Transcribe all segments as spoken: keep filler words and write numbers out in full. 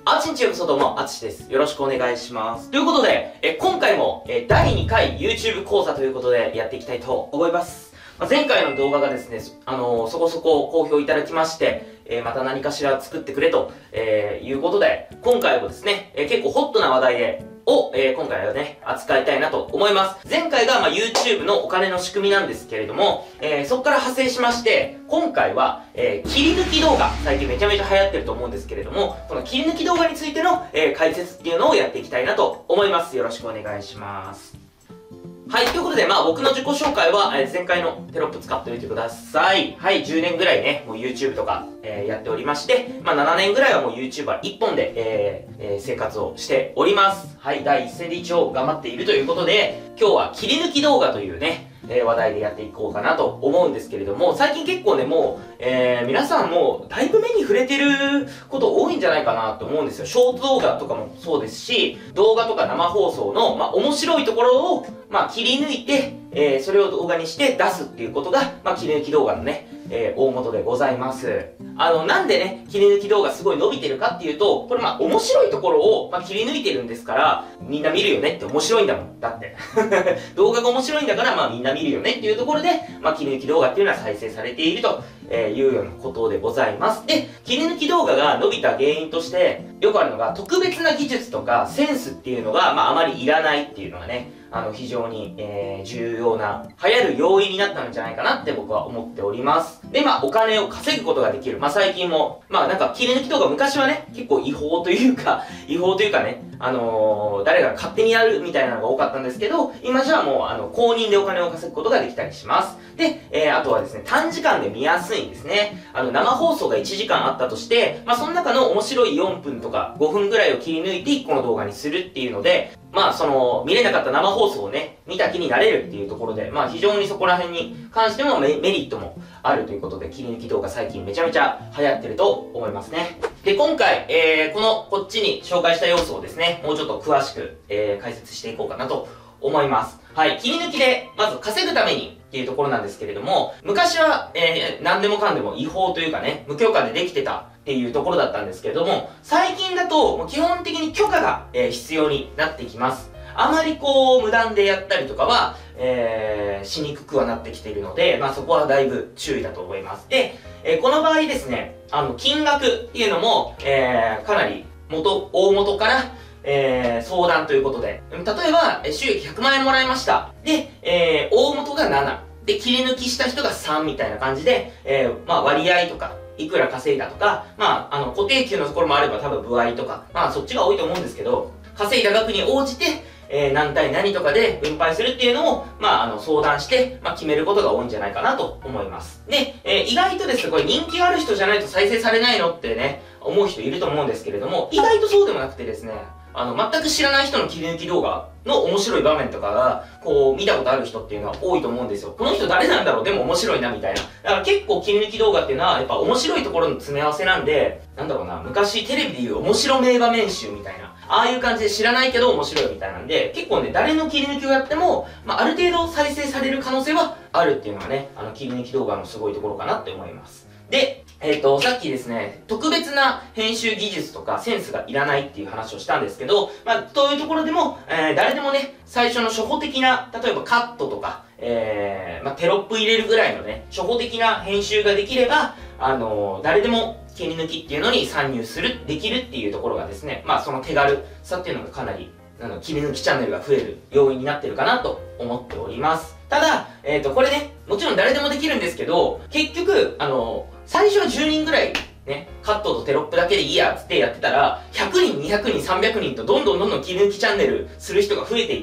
あちんちよこそどうも、あつしです。よろしくお願いします。ということで、え今回もえだいにかい YouTube 講座ということでやっていきたいと思います。まあ、前回の動画がですね、あのー、そこそこ好評いただきまして、えー、また何かしら作ってくれと、えー、いうことで、今回もですね、えー、結構ホットな話題で、を、えー、今回はね、扱いたいなと思います。前回が、まあ、YouTube のお金の仕組みなんですけれども、えー、そこから派生しまして、今回は、えー、切り抜き動画、最近めちゃめちゃ流行ってると思うんですけれども、この切り抜き動画についての、えー、解説っていうのをやっていきたいなと思います。よろしくお願いします。はい、ということで、まあ僕の自己紹介は、えー、前回のテロップ使っておいてください。はい、じゅうねんぐらいね、もう YouTube とか、えー、やっておりまして、まあななねんぐらいはもう YouTuber 一本で、えーえー、生活をしております。はい、第一線で一応頑張っているということで、今日は切り抜き動画というね、えー、話題でやっていこうかなと思うんですけれども、最近結構ね、もう、えー、皆さんもだいぶ目に触れてること多いんじゃないかなと思うんですよ。ショート動画とかもそうですし、動画とか生放送の、まあ、面白いところを、まあ、切り抜いて、えー、それを動画にして出すっていうことが、まあ、切り抜き動画のね、えー、大元でございます。あの、なんでね、切り抜き動画すごい伸びてるかっていうと、これまあ、面白いところを、まあ、切り抜いてるんですから、みんな見るよねって面白いんだもん。だって。動画が面白いんだから、まあみんな見るよねっていうところで、まあ切り抜き動画っていうのは再生されているというようなことでございます。で、切り抜き動画が伸びた原因として、よくあるのが、特別な技術とかセンスっていうのが、まああまりいらないっていうのがね、あの、非常に、えー、重要な、流行る要因になったんじゃないかなって僕は思っております。で、まあ、お金を稼ぐことができる。まあ、最近も、まあ、なんか、切り抜き動画昔はね、結構違法というか、違法というかね、あのー、誰かが勝手にやるみたいなのが多かったんですけど、今じゃもう、あの、公認でお金を稼ぐことができたりします。で、えー、あとはですね、短時間で見やすいんですね。あの、生放送がいちじかんあったとして、まあ、その中の面白いよんぷんとかごふんぐらいを切り抜いていっこの動画にするっていうので、まあ、その、見れなかった生放送をね、見た気になれるっていうところで、まあ、非常にそこら辺に関してもメリットもあるということで、切り抜き動画最近めちゃめちゃ流行ってると思いますね。で、今回、えー、この、こっちに紹介した要素をですね、もうちょっと詳しく、えー、解説していこうかなと思います。はい、切り抜きで、まず稼ぐためにっていうところなんですけれども、昔は、えー、何でもかんでも違法というかね、無許可でできてたっていうところだったんですけれども、最近だと、もう基本的に許可が、えー、必要になってきます。あまりこう、無断でやったりとかは、えー、しにくくはなってきているので、まあそこはだいぶ注意だと思います。で、えー、この場合ですね、あの、金額っていうのも、えー、かなり元、大元から、えー、相談ということで、例えば、収益ひゃくまんえんもらいました。で、えー、大元がなな。で、切り抜きした人がさんみたいな感じで、えー、まあ割合とか、いくら稼いだとか、まあ、あの、固定給のところもあれば多分歩合とか、まあそっちが多いと思うんですけど、稼いだ額に応じて、えー、何対何とかで分配するっていうのを、まあ、あの、相談して、まあ、決めることが多いんじゃないかなと思います。で、えー、意外とですね、これ人気がある人じゃないと再生されないのってね、思う人いると思うんですけれども、意外とそうでもなくてですね、あの、全く知らない人の切り抜き動画の面白い場面とかが、こう、見たことある人っていうのは多いと思うんですよ。この人誰なんだろうでも面白いな、みたいな。だから結構切り抜き動画っていうのは、やっぱ面白いところの詰め合わせなんで、なんだろうな、昔テレビでいう面白名場面集みたいな。ああいう感じで知らないけど面白いみたいなんで、結構ね、誰の切り抜きをやっても、まあ、ある程度再生される可能性はあるっていうのがね、あの、切り抜き動画のすごいところかなって思います。で、えっと、さっきですね、特別な編集技術とかセンスがいらないっていう話をしたんですけど、まあ、そういうところでも、えー、誰でもね、最初の初歩的な、例えばカットとか、えー、まあ、テロップ入れるぐらいのね、初歩的な編集ができれば、あのー、誰でも切り抜きっていうのに参入する、できるっていうところがですね、まあ、その手軽さっていうのがかなり、あの、切り抜きチャンネルが増える要因になってるかなと思っております。ただ、えっと、これね、もちろん誰でもできるんですけど、結局、あのー、最初はじゅうにんぐらい、ね、カットとテロップだけでいいやつってやってたら、ひゃくにん、にひゃくにん、さんびゃくにんとどんどんどんどん切り抜きチャンネルする人が増えていって、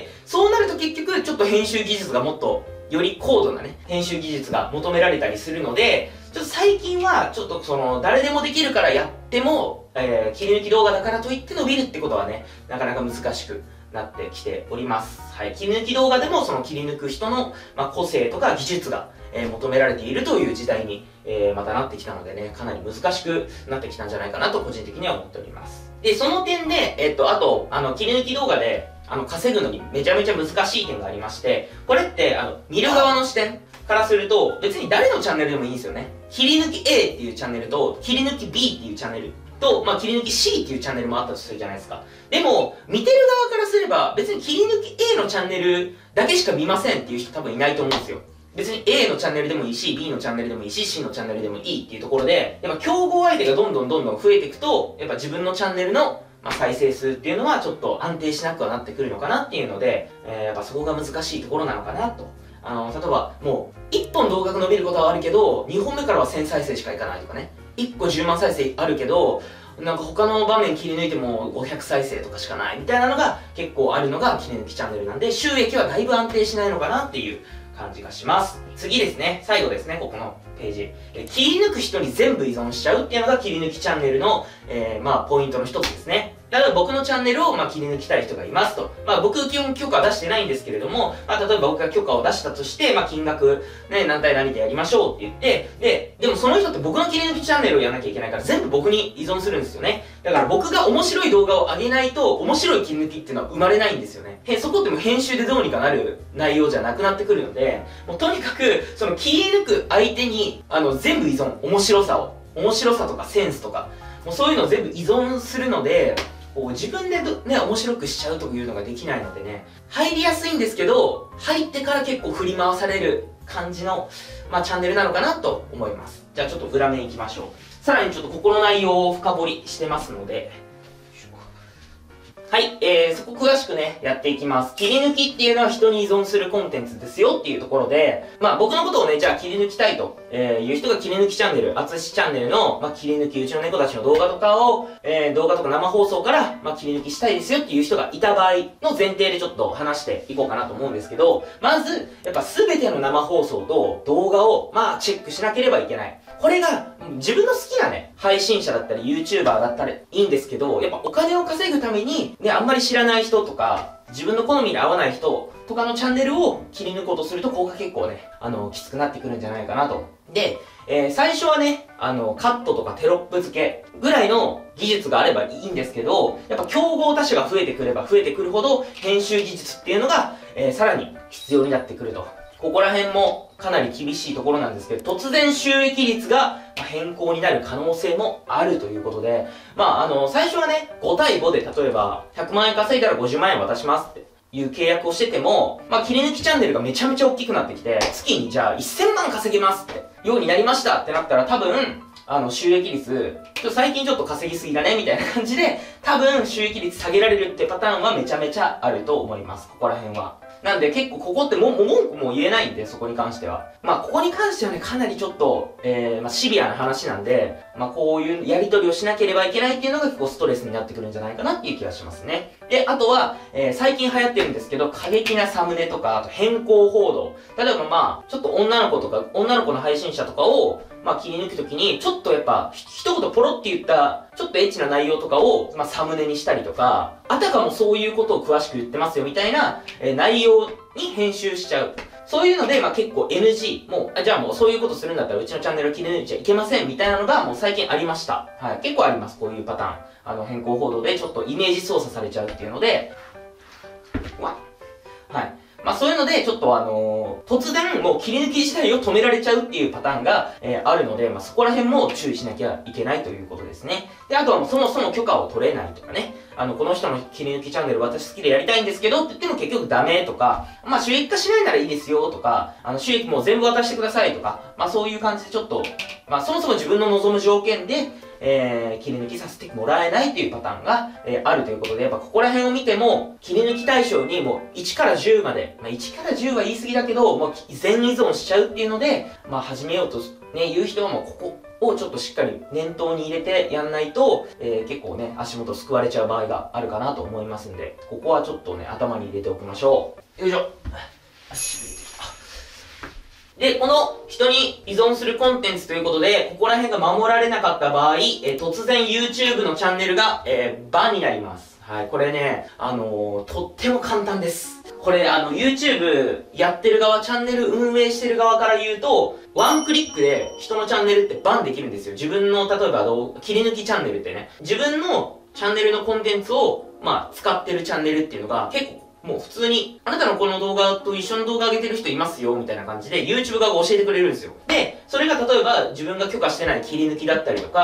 そうなると結局ちょっと編集技術がもっとより高度なね、編集技術が求められたりするので、ちょっと最近はちょっとその誰でもできるからやっても、えー、切り抜き動画だからといって伸びるってことはね、なかなか難しくなってきております。はい。切り抜き動画でもその切り抜く人の、まあ、個性とか技術が、えー、求められているという時代に、えー、またなってきたのでね、かなり難しくなってきたんじゃないかなと個人的には思っております。で、その点で、えっと、あと、あの、切り抜き動画で、あの、稼ぐのにめちゃめちゃ難しい点がありまして、これって、あの、見る側の視点からすると、別に誰のチャンネルでもいいんですよね。切り抜き A っていうチャンネルと、切り抜き B っていうチャンネルと、まあ、切り抜き C っていうチャンネルもあったとするじゃないですか。でも、見てる側からすれば、別に切り抜き A のチャンネルだけしか見ませんっていう人多分いないと思うんですよ。別に A のチャンネルでもいいし、B のチャンネルでもいいし、C のチャンネルでもいいっていうところで、やっぱ競合相手がどんどんどんどん増えていくと、やっぱ自分のチャンネルの、まあ、再生数っていうのはちょっと安定しなくはなってくるのかなっていうので、えー、やっぱそこが難しいところなのかなと。あの、例えばもう、いっぽん動画が伸びることはあるけど、にほんめからはせんさいせいしかいかないとかね。いっこじゅうまんさいせいあるけど、なんか他の場面切り抜いてもごひゃくさいせいとかしかないみたいなのが結構あるのが切り抜きチャンネルなんで、収益はだいぶ安定しないのかなっていう感じがします。次ですね。最後ですね、ここのページ。え切り抜く人に全部依存しちゃうっていうのが切り抜きチャンネルの、えー、まあ、ポイントの一つですね。例えば僕のチャンネルを、まあ、切り抜きたい人がいますと。まあ、僕基本許可は出してないんですけれども、まあ、例えば僕が許可を出したとして、まあ、金額、ね、何対何でやりましょうって言って、で、でもその人って僕の切り抜きチャンネルをやらなきゃいけないから全部僕に依存するんですよね。だから僕が面白い動画を上げないと、面白い切り抜きっていうのは生まれないんですよね。へ、そこってもう編集でどうにかなる内容じゃなくなってくるので、もうとにかく、その切り抜く相手に、あの、全部依存。面白さを。面白さとかセンスとか、もうそういうのを全部依存するので、こう自分でね、面白くしちゃうというのができないのでね、入りやすいんですけど、入ってから結構振り回される感じの、まあ、チャンネルなのかなと思います。じゃあちょっと裏面いきましょう。さらにちょっとここの内容を深掘りしてますので、はい、えー、そこ詳しくね、やっていきます。切り抜きっていうのは人に依存するコンテンツですよっていうところで、まあ僕のことをね、じゃあ切り抜きたいと、えー、いう人が切り抜きチャンネル、あつしチャンネルの、まあ切り抜き、うちの猫たちの動画とかを、えー、動画とか生放送から、まあ切り抜きしたいですよっていう人がいた場合の前提でちょっと話していこうかなと思うんですけど、まず、やっぱ全ての生放送と動画を、まあチェックしなければいけない。これが、自分の好きなね、配信者だったり YouTuber だったりいいんですけど、やっぱお金を稼ぐために、ね、あんまり知らない人とか、自分の好みに合わない人とかのチャンネルを切り抜こうとすると効果結構ね、あの、きつくなってくるんじゃないかなと。で、えー、最初はね、あの、カットとかテロップ付けぐらいの技術があればいいんですけど、やっぱ競合他社が増えてくれば増えてくるほど、編集技術っていうのが、えー、さらに必要になってくると。ここら辺もかなり厳しいところなんですけど、突然収益率が変更になる可能性もあるということで、まあ、あの、最初はね、ごたいごで例えば、ひゃくまんえん稼いだらごじゅうまんえん渡しますっていう契約をしてても、まあ、切り抜きチャンネルがめちゃめちゃ大きくなってきて、月にじゃあせんまん稼げますって、ようになりましたってなったら多分、あの、収益率、ちょっと最近ちょっと稼ぎすぎだね、みたいな感じで、多分収益率下げられるってパターンはめちゃめちゃあると思います。ここら辺は。なんで結構ここっても、も文句も言えないんで、そこに関しては。まあ、ここに関してはね、かなりちょっと、えー、まあ、シビアな話なんで、まあ、こういうやり取りをしなければいけないっていうのが結構ストレスになってくるんじゃないかなっていう気がしますね。で、あとは、えー、最近流行ってるんですけど、過激なサムネとか、あと変更報道。例えばまあ、ちょっと女の子とか、女の子の配信者とかを、まあ、切り抜くときに、ちょっとやっぱ、一言ポロって言った、ちょっとエッチな内容とかを、まあ、サムネにしたりとか、あたかもそういうことを詳しく言ってますよみたいな、えー、内容に編集しちゃう。そういうので、まあ、結構 エヌジー、もう、あ、じゃあもうそういうことするんだったらうちのチャンネルを切り抜いちゃいけませんみたいなのがもう最近ありました。はい。結構あります、こういうパターン。あの、変更報道でちょっとイメージ操作されちゃうっていうので、わはい。まあそういうので、ちょっとあのー、突然もう切り抜き自体を止められちゃうっていうパターンが、えー、あるので、まあそこら辺も注意しなきゃいけないということですね。で、あとはもうそもそも許可を取れないとかね。あの、この人の切り抜きチャンネル私好きでやりたいんですけどって言っても結局ダメとか、まあ収益化しないならいいですよとか、あの収益もう全部渡してくださいとか、まあそういう感じでちょっと、まあそもそも自分の望む条件で、えー、切り抜きさせてもらえないというパターンが、えー、あるということで、やっぱここら辺を見ても、切り抜き対象にもういちからじゅうまで、まあいちからじゅうは言い過ぎだけど、もう全依存しちゃうっていうので、まあ始めようとね、言う人はもうここをちょっとしっかり念頭に入れてやんないと、えー、結構ね、足元救われちゃう場合があるかなと思いますんで、ここはちょっとね、頭に入れておきましょう。よいしょ。で、この人に依存するコンテンツということで、ここら辺が守られなかった場合、えー、突然 YouTube のチャンネルが、えー、バンになります。はい、これね、あのー、とっても簡単です。これ、あの、YouTube やってる側、チャンネル運営してる側から言うと、ワンクリックで人のチャンネルってバンできるんですよ。自分の、例えば、切り抜きチャンネルってね、自分のチャンネルのコンテンツを、まあ、使ってるチャンネルっていうのが結構、もう普通に、あなたのこの動画と一緒の動画上げてる人いますよ、みたいな感じで YouTube 側が教えてくれるんですよ。で、それが例えば自分が許可してない切り抜きだったりとか、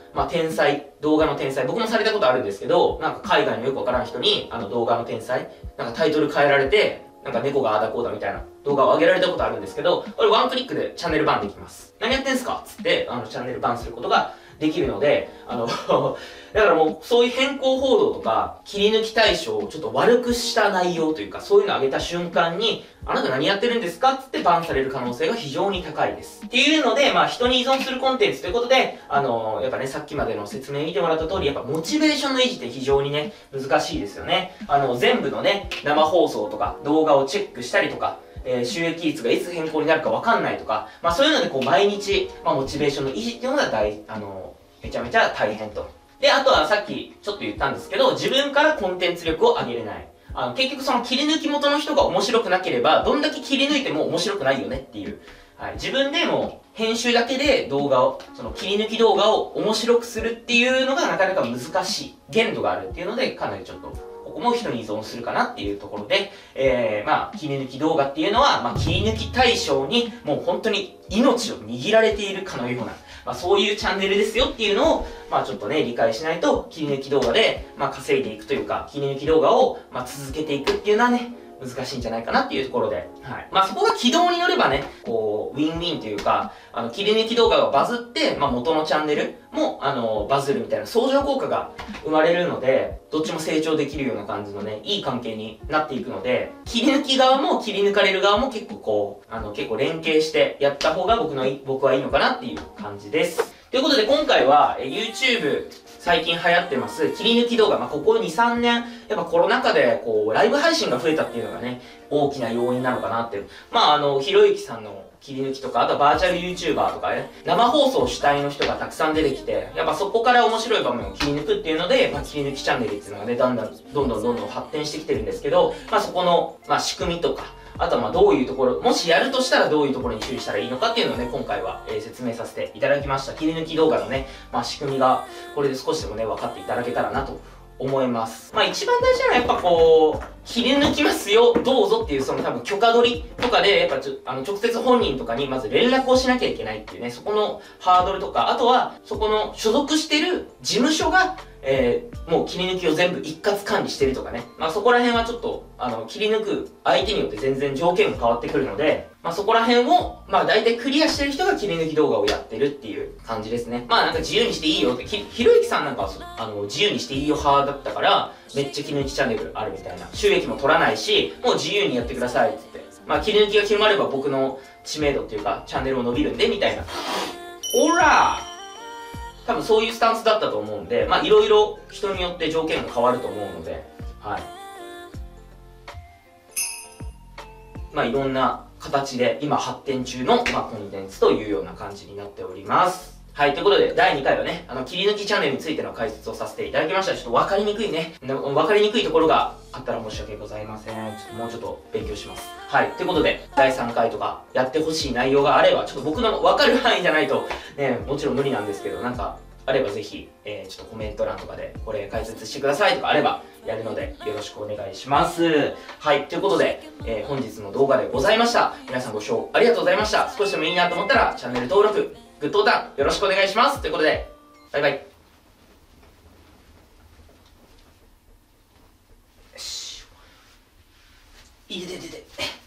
まあ、天才、動画の天才、僕もされたことあるんですけど、なんか海外のよくわからん人に、あの動画の天才、なんかタイトル変えられて、なんか猫があだこうだみたいな動画を上げられたことあるんですけど、これワンクリックでチャンネルバンできます。何やってんすかつって、あの、チャンネルバンすることができるので、あの、だからもう、そういう変更報道とか、切り抜き対象をちょっと悪くした内容というか、そういうのを上げた瞬間に、あなた何やってるんですかつってバンされる可能性が非常に高いです。っていうので、まあ人に依存するコンテンツということで、あのー、やっぱね、さっきまでの説明見てもらった通り、やっぱモチベーションの維持って非常にね、難しいですよね。あの、全部のね、生放送とか動画をチェックしたりとか、えー、収益率がいつ変更になるかわかんないとか、まあそういうのでこう毎日、まあモチベーションの維持っていうのが大、あのー、めちゃめちゃ大変と。で、あとはさっきちょっと言ったんですけど、自分からコンテンツ力を上げれない。あの、結局その切り抜き元の人が面白くなければ、どんだけ切り抜いても面白くないよねっていう。はい。自分でも編集だけで動画を、その切り抜き動画を面白くするっていうのがなかなか難しい。限度があるっていうので、かなりちょっと、ここも人に依存するかなっていうところで、えー、まあ、切り抜き動画っていうのは、まあ、切り抜き対象にもう本当に命を握られているかのような、まあ、そういうチャンネルですよっていうのを、まあちょっとね、理解しないと、切り抜き動画で、まあ稼いでいくというか、切り抜き動画を、まあ続けていくっていうのはね、難しいんじゃないかなっていうところで、はい。まあそこが軌道に乗ればね、こう、ウィンウィンというか、あの、切り抜き動画がバズって、まあ元のチャンネルも、あの、バズるみたいな相乗効果が生まれるので、どっちも成長できるような感じのね、いい関係になっていくので、切り抜き側も切り抜かれる側も結構こう、あの、結構連携してやった方が僕の、僕はいいのかなっていう感じです。ということで今回は、え YouTube、最近流行ってます、切り抜き動画。まあ、ここに、さんねん、やっぱコロナ禍で、こう、ライブ配信が増えたっていうのがね、大きな要因なのかなって。まあ、あの、ひろゆきさんの切り抜きとか、あとはバーチャル YouTuber とかね、生放送主体の人がたくさん出てきて、やっぱそこから面白い場面を切り抜くっていうので、まあ、切り抜きチャンネルっていうのがね、だんだん、どんどんどんどん発展してきてるんですけど、まあ、そこの、まあ、仕組みとか、あとはまあどういうところ、もしやるとしたらどういうところに注意したらいいのかっていうのをね、今回は、えー、説明させていただきました。切り抜き動画のね、まあ仕組みが、これで少しでもね、分かっていただけたらなと思います。まあ一番大事なのはやっぱこう、切り抜きますよ、どうぞっていうその多分許可取りとかで、やっぱちょあの直接本人とかにまず連絡をしなきゃいけないっていうね、そこのハードルとか、あとはそこの所属してる事務所が、えー、もう切り抜きを全部一括管理してるとかね。まあそこら辺はちょっと、あの、切り抜く相手によって全然条件も変わってくるので、まあそこら辺を、まあ大体クリアしてる人が切り抜き動画をやってるっていう感じですね。まあなんか自由にしていいよって、ひ、ひろゆきさんなんかは、あの、自由にしていいよ派だったから、めっちゃ切り抜きチャンネルあるみたいな。収益も取らないし、もう自由にやってくださいって言って。まあ切り抜きが決まれば僕の知名度っていうか、チャンネルも伸びるんで、みたいな。ほらー多分そういうスタンスだったと思うんで、まあいろいろ人によって条件が変わると思うので、はい。まあいろんな形で今発展中の、まあ、コンテンツというような感じになっております。はい、ということで、だいにかいはね、あの、切り抜きチャンネルについての解説をさせていただきました。ちょっと分かりにくいね、分かりにくいところがあったら申し訳ございません。ちょっともうちょっと勉強します。はい、ということで、だいさんかいとかやってほしい内容があれば、ちょっと僕の分かる範囲じゃないと、ね、もちろん無理なんですけど、なんか、あればぜひ、えー、ちょっとコメント欄とかで、これ解説してくださいとかあれば、やるので、よろしくお願いします。はい、ということで、えー、本日の動画でございました。皆さんご視聴ありがとうございました。少しでもいいなと思ったら、チャンネル登録、グッドボタンよろしくお願いします。ということで、バイバイ。よし。いてててて。